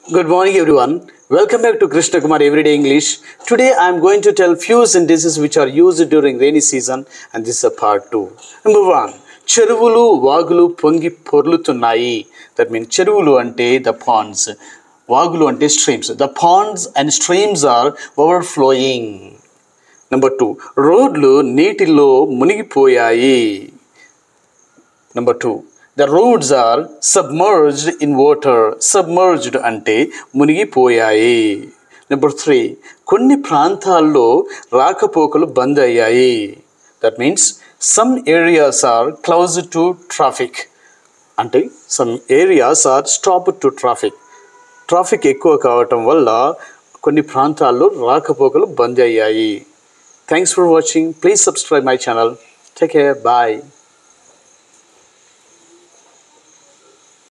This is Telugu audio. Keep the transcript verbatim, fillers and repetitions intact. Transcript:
Good morning, everyone. Welcome back to Krishna Kumar Everyday English. Today, I am going to tell few sentences which are used during rainy season, and this is a part two. Number one, చెరువులు వాగులు పొంగి పొర్లుతున్నాయి. That means చెరువులు అంటే the ponds, వాగులు అంటే streams. The ponds and streams are overflowing. Number two, రోడ్లు నీటిలో మునిగిపోయాయి. Number two, the roads are submerged in water. Submerged ante మునిగిపోయాయి. Number three, కొన్ని ప్రాంతాల్లో రాకపోకలు బంద్ అయ్యాయి. That means some areas are closed to traffic. అంటే some areas are stopped to traffic. Traffic ఎక్కువ కావటం వల్ల కొన్ని ప్రాంతాల్లో రాకపోకలు బంద్ అయ్యాయి. Thanks for watching. Please subscribe my channel. Take care. Bye.